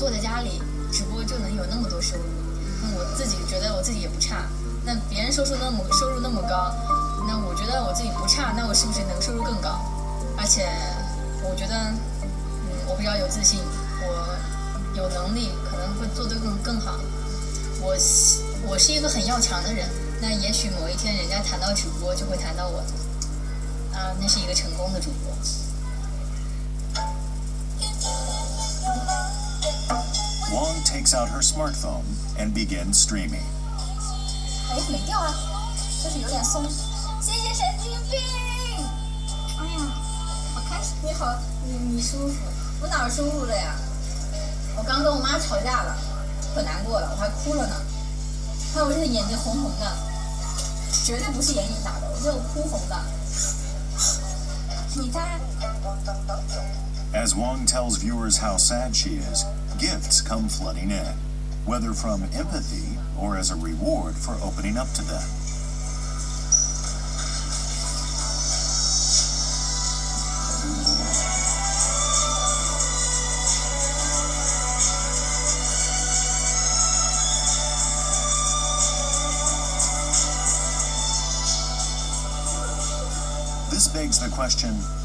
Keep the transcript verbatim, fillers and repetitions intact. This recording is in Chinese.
坐在家里直播就能有那么多收入，那我自己觉得我自己也不差。那别人收入那么收入那么高，那我觉得我自己不差，那我是不是能收入更高？而且我觉得，嗯，我比较有自信，我有能力，可能会做得更更好。我我是一个很要强的人，那也许某一天人家谈到主播就会谈到我，啊，那是一个成功的主播。 Wong takes out her smartphone and begins streaming. 哎，没掉啊，就是有点松。谢谢神经病。哎呀，好开心，你好，你你舒服，我哪儿舒服了呀？我刚跟我妈吵架了，可难过了，我还哭了呢。还有我这个眼睛红红的，绝对不是眼影打的，我这个哭红的。你猜？ As Wong tells viewers how sad she is, gifts come flooding in, whether from empathy or as a reward for opening up to them. This begs the question,